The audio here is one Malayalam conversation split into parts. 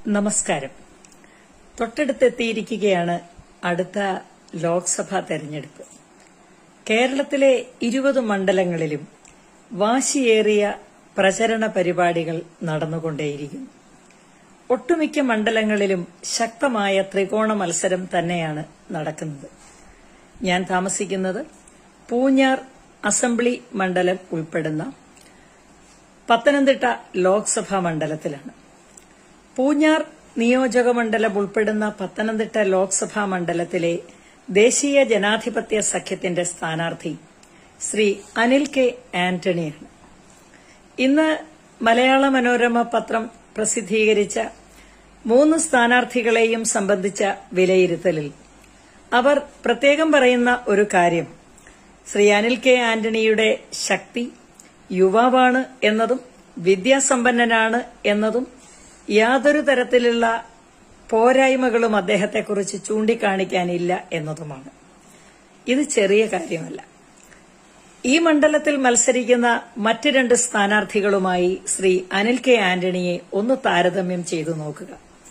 നമസ്കാരം. തൊട്ടടുത്തെത്തിയിരിക്കുകയാണ് അടുത്ത ലോക്സഭാ തെരഞ്ഞെടുപ്പ്. കേരളത്തിലെ 20 മണ്ഡലങ്ങളിലും വാശിയേറിയ പ്രചരണ പരിപാടികൾ നടന്നുകൊണ്ടേയിരിക്കുന്നു. ഒട്ടുമിക്ക മണ്ഡലങ്ങളിലും ശക്തമായ ത്രികോണ മത്സരം തന്നെയാണ് നടക്കുന്നത്. ഞാൻ താമസിക്കുന്നത് പൂഞ്ഞാർ അസംബ്ലി മണ്ഡലം ഉൾപ്പെടുന്ന പത്തനംതിട്ട ലോക്സഭാ മണ്ഡലത്തിലാണ്. പൂഞ്ഞാർ നിയോജകമണ്ഡലം ഉൾപ്പെടുന്ന പത്തനംതിട്ട ലോക്സഭാ മണ്ഡലത്തിലെ ദേശീയ ജനാധിപത്യ സഖ്യത്തിന്റെ സ്ഥാനാർത്ഥി ശ്രീ അനിൽ കെ ആന്റണിയാണ്. ഇന്ന് മലയാള മനോരമ പത്രം പ്രസിദ്ധീകരിച്ച 3 സ്ഥാനാർത്ഥികളെയും സംബന്ധിച്ച വിലയിരുത്തലിൽ അവർ പ്രത്യേകം പറയുന്ന ഒരു കാര്യം ശ്രീ അനിൽ കെ ആന്റണിയുടെ ശക്തി, യുവാവാണ് എന്നതും വിദ്യാസമ്പന്നനാണ് എന്നതും യാതൊരു തരത്തിലുള്ള പോരായ്മകളും അദ്ദേഹത്തെക്കുറിച്ച് ചൂണ്ടിക്കാണിക്കാനില്ല എന്നതുമാണ്. ഇത് ചെറിയ കാര്യമല്ല. ഈ മണ്ഡലത്തിൽ മത്സരിക്കുന്ന മറ്റ് 2 സ്ഥാനാർത്ഥികളുമായി ശ്രീ അനിൽ കെ ആന്റണിയെ ഒന്ന് താരതമ്യം ചെയ്തു നോക്കുക.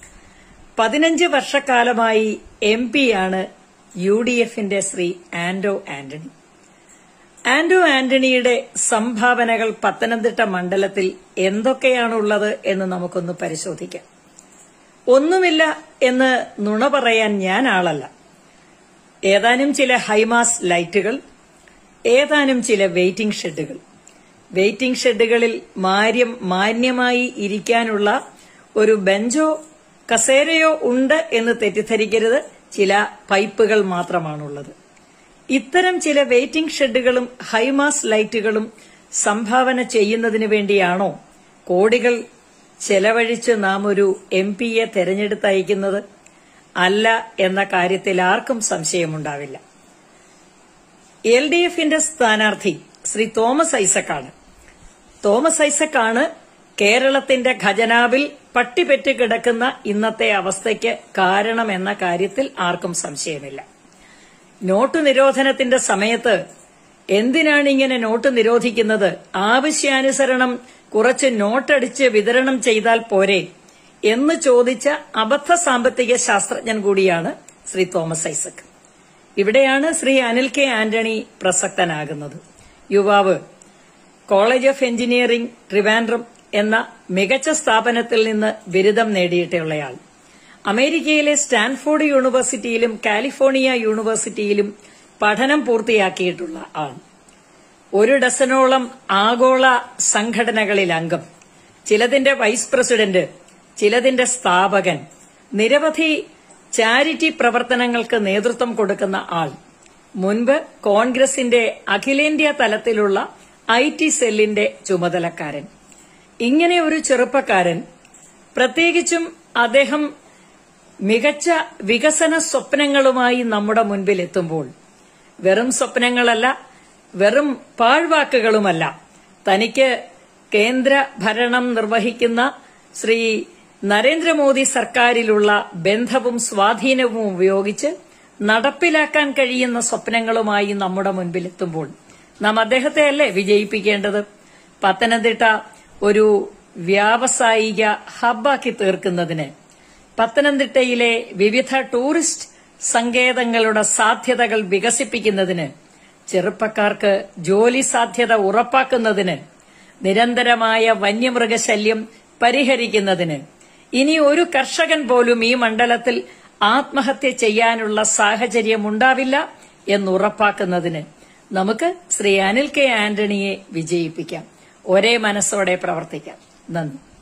15 വർഷക്കാലമായി എംപിയാണ് യുഡിഎഫിന്റെ ശ്രീ ആന്റോ ആന്റണി. ആന്റോ ആന്റണിയുടെ സംഭാവനകൾ പത്തനംതിട്ട മണ്ഡലത്തിൽ എന്തൊക്കെയാണുള്ളത് എന്ന് നമുക്കൊന്ന് പരിശോധിക്കാം. ഒന്നുമില്ല എന്ന് നുണ പറയാൻ ഞാൻ ആളല്ല. ഏതാനും ചില ഹൈമാസ് ലൈറ്റുകൾ, ഏതാനും ചില വെയിറ്റിംഗ് ഷെഡുകളിൽ മാന്യമായി ഇരിക്കാനുള്ള ഒരു ബെഞ്ചോ കസേരയോ ഉണ്ട് എന്ന് തെറ്റിദ്ധരിക്കരുത്. ചില പൈപ്പുകൾ മാത്രമാണുള്ളത്. ഇത്തരം ചില വെയിറ്റിംഗ് ഷെഡുകളും ഹൈമാസ് ലൈറ്റുകളും സംഭാവന ചെയ്യുന്നതിന് വേണ്ടിയാണോ കോടികൾ ചെലവഴിച്ച് നാം ഒരു എംപിയെ തെരഞ്ഞെടുത്തയക്കുന്നത്? അല്ല എന്ന കാര്യത്തിൽ ആർക്കും സംശയമുണ്ടാവില്ല. എൽഡിഎഫിന്റെ സ്ഥാനാർത്ഥി ശ്രീ തോമസ് ഐസക്കാണ് കേരളത്തിന്റെ ഖജനാവിൽ പട്ടിപെറ്റ് കിടക്കുന്ന ഇന്നത്തെ അവസ്ഥയ്ക്ക് കാരണമെന്ന കാര്യത്തിൽ ആർക്കും സംശയമില്ല. നോട്ട് നിരോധനത്തിന്റെ സമയത്ത് എന്തിനാണ് ഇങ്ങനെ നോട്ട് നിരോധിക്കുന്നത്? ആവശ്യാനുസരണം കുറച്ച് നോട്ടടിച്ച് വിതരണം ചെയ്താൽ പോരെ എന്ന് ചോദിച്ച അബദ്ധ സാമ്പത്തിക ശാസ്ത്രജ്ഞൻ കൂടിയാണ് ശ്രീ തോമസ് ഐസക്. ഇവിടെയാണ് ശ്രീ അനിൽ കെ ആന്റണി പ്രസക്തനാകുന്നത്. യുവാവ്, കോളേജ് ഓഫ് എഞ്ചിനീയറിംഗ് ട്രിവാൻഡ്രം എന്ന മികച്ച സ്ഥാപനത്തിൽ നിന്ന് ബിരുദം നേടിയിട്ടുള്ളയാൾ. അമേരിക്കയിലെ സ്റ്റാൻഫോർഡ് യൂണിവേഴ്സിറ്റിയിലും കാലിഫോർണിയ യൂണിവേഴ്സിറ്റിയിലും പഠനം പൂർത്തിയാക്കിയിട്ടുള്ള ആൾ. 1 ഡസനോളം ആഗോള സംഘടനകളിൽ അംഗം, ചിലതിന്റെ വൈസ് പ്രസിഡന്റ്, ചിലതിന്റെ സ്ഥാപകൻ, നിരവധി ചാരിറ്റി പ്രവർത്തനങ്ങൾക്ക് നേതൃത്വം കൊടുക്കുന്ന ആൾ. മുൻപ് കോൺഗ്രസിന്റെ അഖിലേന്ത്യാ തലത്തിലുള്ള IT സെല്ലിന്റെ ചുമതലക്കാരൻ. ഇങ്ങനെ ഒരു ചെറുപ്പക്കാരൻ, പ്രത്യേകിച്ചും അദ്ദേഹം മികച്ച വികസന സ്വപ്നങ്ങളുമായി നമ്മുടെ മുൻപിൽ എത്തുമ്പോൾ വെറും സ്വപ്നങ്ങളല്ല, വെറും പാഴ്വാക്കുകളുമല്ല, തനിക്ക് കേന്ദ്ര ഭരണം നിർവഹിക്കുന്ന ശ്രീ നരേന്ദ്രമോദി സർക്കാരിലുള്ള ബന്ധവും സ്വാധീനവും ഉപയോഗിച്ച് നടപ്പിലാക്കാൻ കഴിയുന്ന സ്വപ്നങ്ങളുമായി നമ്മുടെ മുൻപിൽ എത്തുമ്പോൾ നാം അദ്ദേഹത്തെ അല്ലേ വിജയിപ്പിക്കേണ്ടത്? പത്തനംതിട്ട ഒരു വ്യാവസായിക ഹബ്ബാക്കി തീർക്കുന്നതിന്, പത്തനംതിട്ടയിലെ വിവിധ ടൂറിസ്റ്റ് സങ്കേതങ്ങളുടെ സാധ്യതകൾ വികസിപ്പിക്കുന്നതിന്, ചെറുപ്പക്കാർക്ക് ജോലി സാധ്യത ഉറപ്പാക്കുന്നതിന്, നിരന്തരമായ വന്യമൃഗശല്യം പരിഹരിക്കുന്നതിന്, ഇനി ഒരു കർഷകൻ പോലും ഈ മണ്ഡലത്തിൽ ആത്മഹത്യ ചെയ്യാനുള്ള സാഹചര്യമുണ്ടാവില്ല എന്നുറപ്പാക്കുന്നതിന് നമുക്ക് ശ്രീ അനിൽ കെ ആന്റണിയെ വിജയിപ്പിക്കാം. ഒരേ മനസ്സോടെ പ്രവർത്തിക്കാം. നന്ദി.